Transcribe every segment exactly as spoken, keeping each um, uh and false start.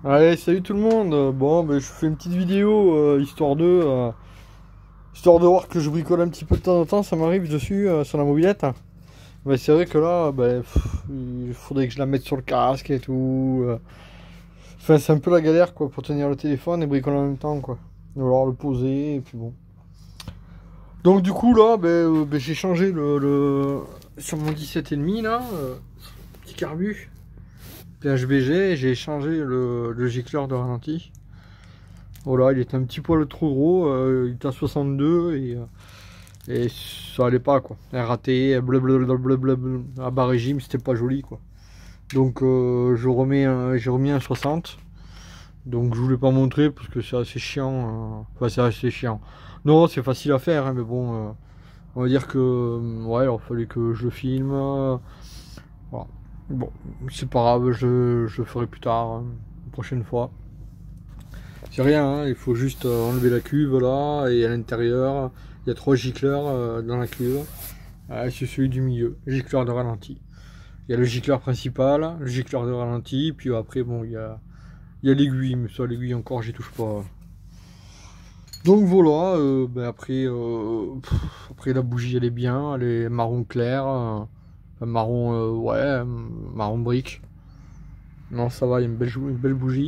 Allez, salut tout le monde. Bon, ben, je fais une petite vidéo euh, histoire de euh, histoire de voir que je bricole un petit peu de temps en temps. Ça m'arrive dessus euh, sur la mobilette. Mais c'est vrai que là, ben, pff, il faudrait que je la mette sur le casque et tout. euh. Enfin, c'est un peu la galère quoi pour tenir le téléphone et bricoler en même temps quoi. Ou alors le poser et puis bon. Donc du coup là, ben, euh, ben, j'ai changé le, le sur mon dix-sept virgule cinq là, euh, petit carbu. P H B G, j'ai changé le, le gicleur de ralenti. Voilà, il était un petit poil trop gros, euh, il était à soixante-deux et, euh, et ça allait pas quoi. Raté, blablabla, à bas régime, c'était pas joli quoi. Donc euh, je remets un, j'ai remis un soixante. Donc je voulais pas montrer parce que c'est assez chiant. Euh, enfin c'est assez chiant. Non, c'est facile à faire, hein, mais bon, euh, on va dire que ouais, il fallait que je le filme. Euh, voilà. Bon, c'est pas grave, je, je le ferai plus tard, hein, une prochaine fois. C'est rien, hein, il faut juste euh, enlever la cuve là, et à l'intérieur, il y a trois gicleurs euh, dans la cuve. Euh, c'est celui du milieu, gicleur de ralenti. Il y a le gicleur principal, le gicleur de ralenti, puis après, bon, il y a, il y a l'aiguille, mais ça, l'aiguille encore, j'y touche pas. Donc voilà, euh, ben après, euh, pff, après la bougie, elle est bien, elle est marron clair, euh, marron, euh, ouais, marron brique. Non, ça va, il y a une belle, une belle bougie.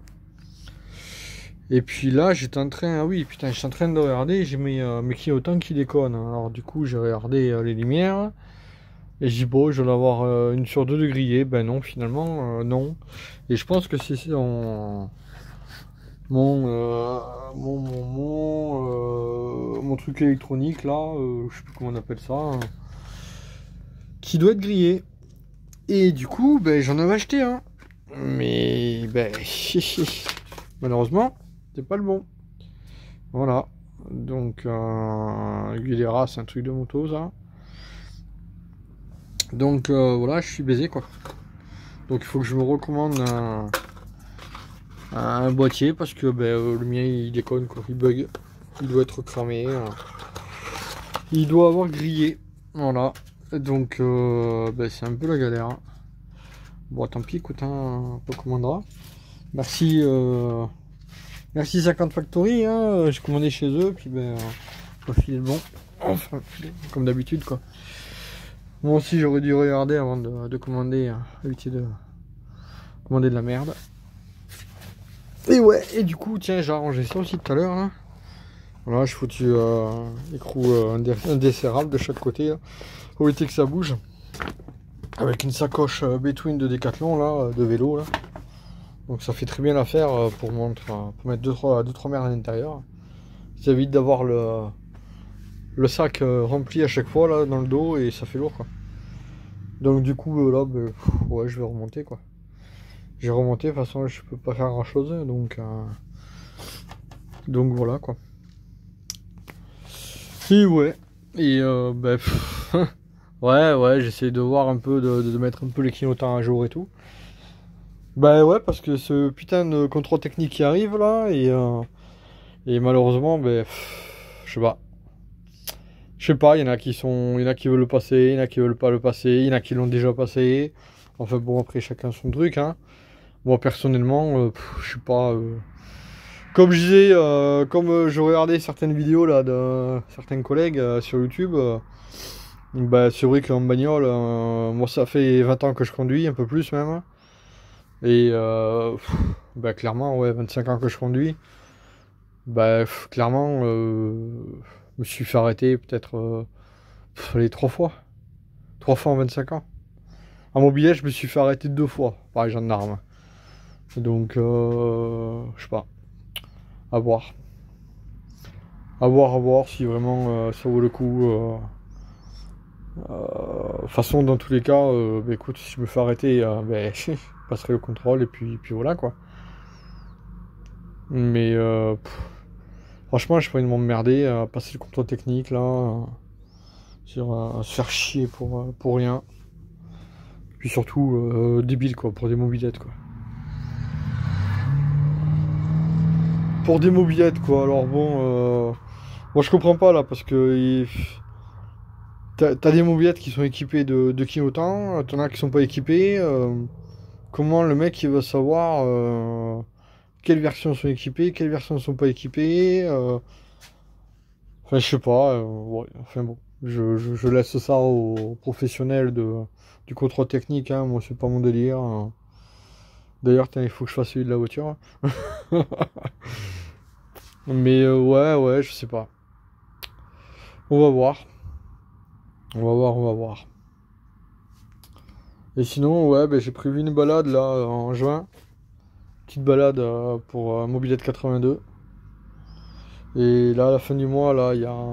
Et puis là, j'étais en train, ah oui, putain, j'étais en train de regarder, j'ai mis euh, mes clignotants qui déconnent. Alors du coup, j'ai regardé euh, les lumières, et j'ai dit, bon, je vais en avoir euh, une sur deux de grillée. Ben non, finalement, euh, non. Et je pense que c'est mon, mon, euh, mon, mon, mon, euh, mon truc électronique, là, euh, je sais plus comment on appelle ça, hein, qui doit être grillé. Et du coup, ben, j'en avais acheté un. Mais, ben, malheureusement, c'est pas le bon. Voilà, donc euh, Aguilera, c'est un truc de moto ça. Donc euh, voilà, je suis baisé quoi. Donc il faut que je me recommande un, un boîtier parce que ben, euh, le mien il déconne quoi, il bug. Il doit être cramé. Euh. Il doit avoir grillé. Voilà. Donc euh, ben, c'est un peu la galère. Bon tant pis, écoute, hein, on recommandera. Merci. Euh... Merci cinquante Factory, hein, j'ai commandé chez eux, puis ben, euh, filer le bon, enfin, comme d'habitude quoi. Moi aussi j'aurais dû regarder avant de, de commander, hein, éviter de commander de la merde. Et ouais, et du coup, tiens, j'ai arrangé ça aussi tout à l'heure, hein. Voilà, j'ai foutu euh, écrou euh, indesserrable de chaque côté, là, pour éviter que ça bouge. Avec une sacoche euh, Between de Decathlon, là, de vélo, là. Donc ça fait très bien l'affaire pour, pour mettre deux trois merdes à l'intérieur. Ça évite d'avoir le, le sac rempli à chaque fois là dans le dos et ça fait lourd quoi. Donc du coup là ben, ouais je vais remonter quoi. J'ai remonté, de toute façon je peux pas faire grand chose donc euh, donc voilà quoi. Et ouais. Et euh, ben, ouais ouais j'essaie de voir un peu de, de mettre un peu les clignotants à jour et tout. Bah ouais, parce que ce putain de contrôle technique qui arrive là, et, euh, et malheureusement, ben, je sais pas. Je sais pas, il y en a qui sont. Il y en a qui veulent le passer, il y en a qui veulent pas le passer, il y en a qui l'ont déjà passé. Enfin bon, après chacun son truc, hein. Moi personnellement, euh, je suis pas. Euh... Comme je disais, euh, comme euh, je regardais certaines vidéos là de certains collègues euh, sur YouTube, euh, bah c'est vrai qu'en bagnole, euh, moi ça fait vingt ans que je conduis, un peu plus même. Et euh, pff, bah clairement, ouais, vingt-cinq ans que je conduis. Bah pff, clairement, euh, je me suis fait arrêter peut-être euh, les trois fois. Trois fois en vingt-cinq ans. En mobilette, je me suis fait arrêter deux fois par les gendarmes. Donc, euh, je sais pas. À voir. À voir, à voir si vraiment euh, ça vaut le coup. Euh, euh, de toute façon, dans tous les cas, euh, bah, écoute, si je me fais arrêter, euh, bah, je passerai le contrôle et puis, puis voilà quoi. Mais euh, pff, franchement, je pourrais m'emmerder à passer le contrôle technique là, euh, sur, euh, se faire chier pour, euh, pour rien. Puis surtout euh, débile quoi, pour des mobilettes quoi. Pour des mobilettes quoi. Alors bon, euh, moi je comprends pas là parce que t'as des mobilettes qui sont équipées de, de clignotants, t'en as qui sont pas équipées. Euh, comment le mec il va savoir euh, quelles versions sont équipées, quelles versions ne sont pas équipées. euh, Enfin, je sais pas. euh, ouais, enfin bon, je, je- je laisse ça aux professionnels de, du contrôle technique. Hein, moi, c'est pas mon délire. hein. D'ailleurs, tiens, il faut que je fasse celui de la voiture. Mais euh, ouais, ouais, je sais pas. On va voir. On va voir, on va voir. Et sinon, ouais, ben, j'ai prévu une balade là en juin. Petite balade euh, pour euh, Mobilette quatre-vingt-deux. Et là, à la fin du mois, là, il y a,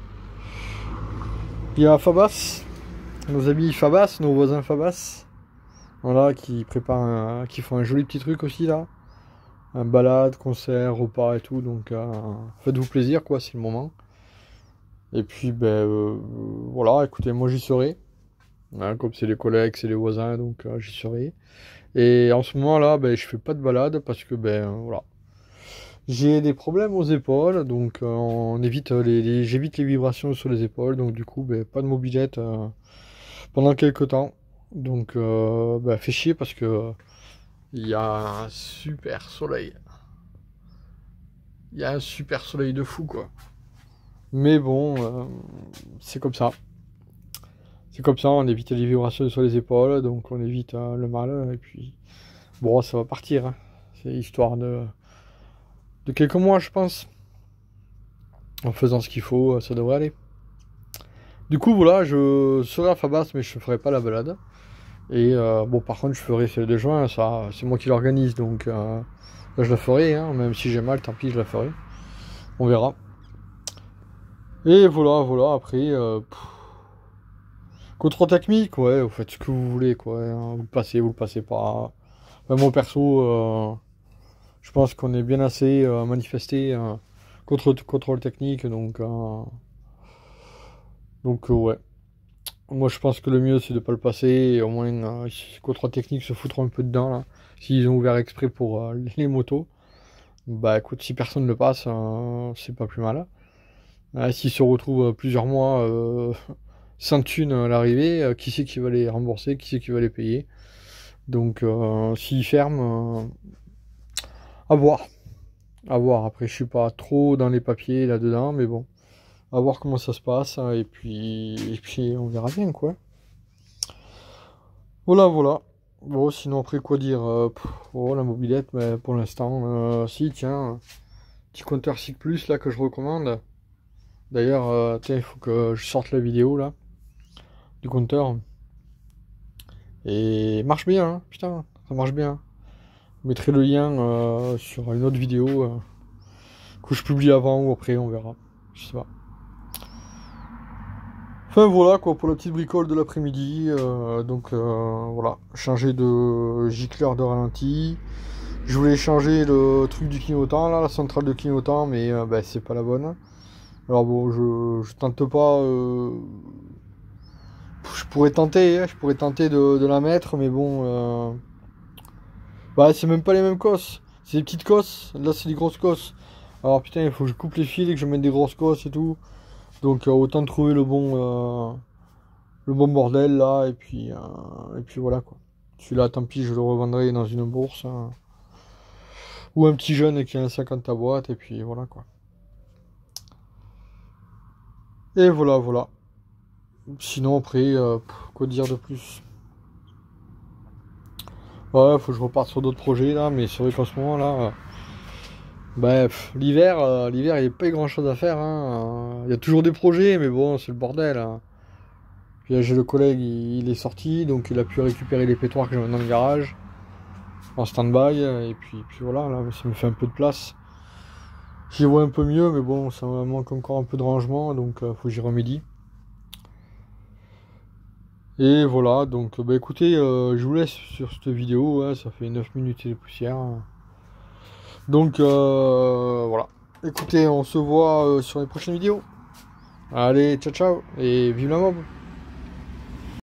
il y a Fabas, nos amis Fabas, nos voisins Fabas, voilà, qui préparent, un- qui font un joli petit truc aussi là. Un balade, concert, repas et tout. Donc, euh, faites-vous plaisir, quoi, c'est le moment. Et puis, ben euh, voilà, écoutez, moi j'y serai. Hein, comme c'est les collègues, c'est les voisins, donc euh, j'y serai. Et en ce moment-là, ben, je fais pas de balade parce que, ben voilà. J'ai des problèmes aux épaules, donc euh, on évite euh, les, les- j'évite les vibrations sur les épaules, donc du coup, ben, pas de mobilette euh, pendant quelques temps. Donc, euh, ben, fait chier parce que euh, il y a un super soleil. Il y a un super soleil de fou, quoi. Mais bon, euh, c'est comme ça. C'est comme ça, on évite les vibrations sur les épaules, donc on évite euh, le mal, et puis bon, ça va partir. hein. C'est histoire de, de quelques mois, je pense. En faisant ce qu'il faut, ça devrait aller. Du coup, voilà, je serai à Fabas, mais je ne ferai pas la balade. Et euh, bon, par contre, je ferai celle de juin, ça, c'est moi qui l'organise, donc euh, là, je la ferai, hein, même si j'ai mal, tant pis, je la ferai. On verra. Et voilà, voilà, après, euh, pff, contrôle technique, ouais, vous faites ce que vous voulez, quoi. hein, vous le passez, vous le passez pas. Enfin, moi, perso, euh, je pense qu'on est bien assez euh, manifesté euh, contre contrôle technique, donc, euh, donc euh, ouais. Moi, je pense que le mieux, c'est de pas le passer. Et au moins, euh, si les contrôles techniques se foutront un peu dedans, là. S'ils ont ouvert exprès pour euh, les motos, bah écoute, si personne le passe, euh, c'est pas plus mal. Euh, s'ils se retrouvent euh, plusieurs mois euh, sans thune à l'arrivée, euh, qui c'est qui va les rembourser, qui c'est qui va les payer. Donc, euh, s'ils ferment, euh, à voir. À voir. Après, je suis pas trop dans les papiers là-dedans, mais bon. À voir comment ça se passe, hein, et puis, et puis on verra bien, quoi. Voilà, voilà. Bon, sinon, après, quoi dire euh, pff, oh, la mobilette, mais pour l'instant, euh, si, tiens, petit compteur Cyc Plus, là, que je recommande. D'ailleurs, euh, tiens, il faut que je sorte la vidéo, là, du compteur. Et marche bien, hein, putain, ça marche bien. Je mettrai le lien euh, sur une autre vidéo euh, que je publie avant ou après, on verra. Je sais pas. Enfin voilà quoi pour la petite bricole de l'après-midi. euh, donc euh, voilà, changer de gicleur de ralenti. Je voulais changer le truc du clignotant là, la centrale de clignotant, mais euh, bah, c'est pas la bonne. Alors bon, je, je tente pas. euh, Je pourrais tenter, hein, je pourrais tenter de, de la mettre, mais bon. euh, Bah c'est même pas les mêmes cosses. C'est des petites cosses. Là c'est des grosses cosses. Alors putain, il faut que je coupe les fils et que je mette des grosses cosses et tout. Donc euh, autant trouver le bon. euh, le bon bordel là et puis euh, et puis voilà quoi. Celui-là tant pis je le revendrai dans une bourse hein. Ou un petit jeune qui a un cinquante à boîte et puis voilà quoi. Et voilà voilà. Sinon après euh, pff, quoi dire de plus. Ouais faut que je reparte sur d'autres projets là mais c'est vrai qu'en ce moment là euh, bref l'hiver euh, l'hiver il n'y a pas grand chose à faire hein. Il y a toujours des projets mais bon c'est le bordel hein. Puis là j'ai le collègue il, il est sorti donc il a pu récupérer les pétoires que j'avais dans le garage en stand-by et puis, puis voilà là ça me fait un peu de place. J'y vois un peu mieux mais bon ça me manque encore un peu de rangement donc euh, faut que j'y remédie. Et voilà donc bah écoutez euh, je vous laisse sur cette vidéo hein, ça fait neuf minutes et des poussières. Donc euh, voilà. Écoutez on se voit euh, sur les prochaines vidéos. Allez ciao ciao et vive la mob.